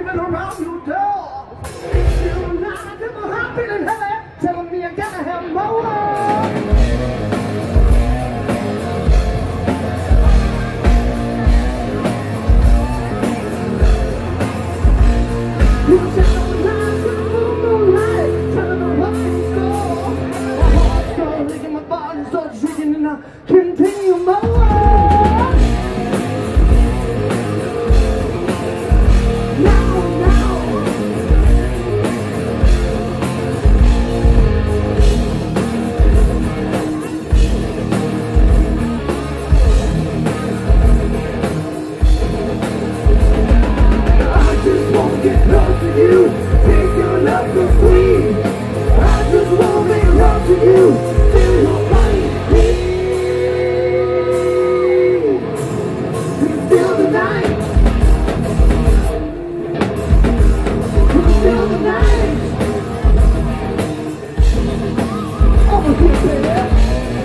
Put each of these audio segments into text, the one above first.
ringing around your door. Still not happy and heavy, telling me I gotta have more. Continue my life. I just won't get close to you. Take your love for free. I just won't make love to you. Feel your body beat. Feel the night. Feel the night. Over here, baby.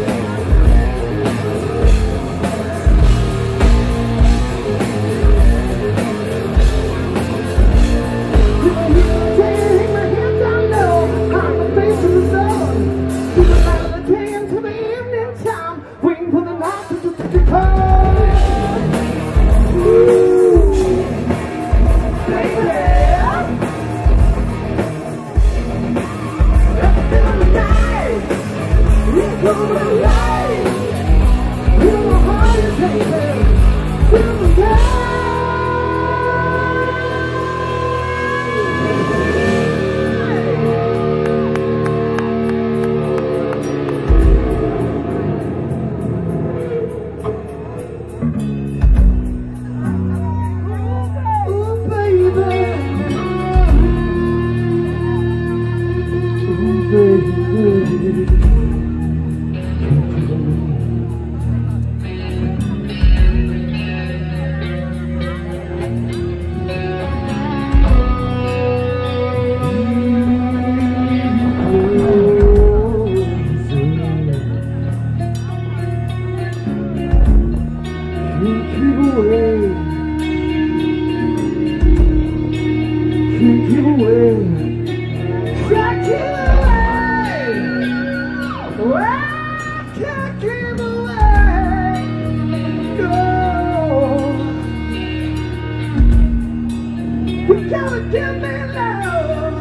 You gotta give me love.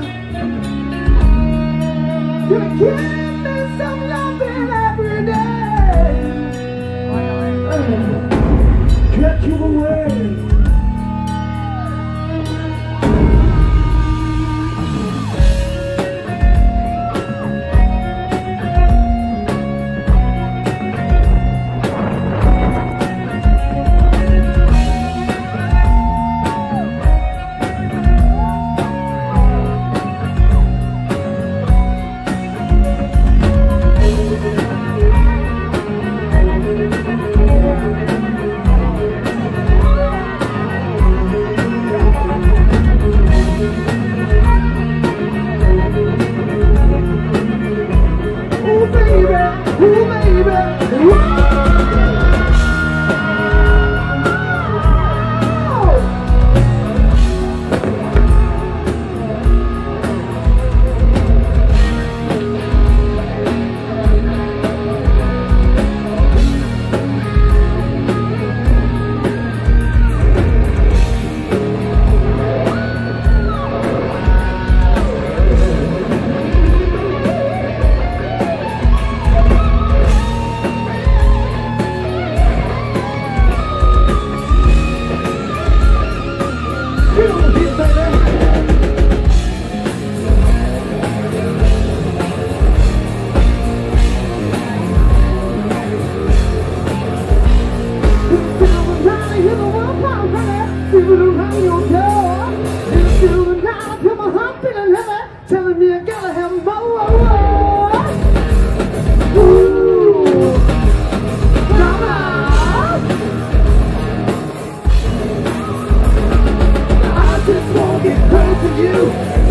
You give me some loving every day. Can't keep away. Telling me I gotta have more. Ooh, mama, I just won't get close to you.